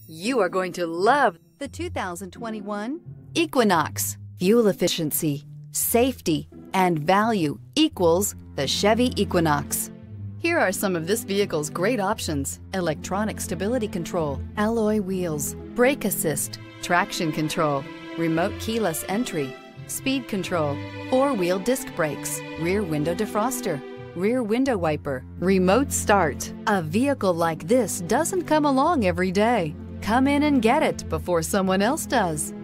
You are going to love the 2021 Equinox. Fuel efficiency, safety, and value equals the Chevy Equinox. Here are some of this vehicle's great options: electronic stability control, alloy wheels, brake assist, traction control, remote keyless entry, speed control, four-wheel disc brakes, rear window defroster, rear window wiper, remote start. A vehicle like this doesn't come along every day. Come in and get it before someone else does.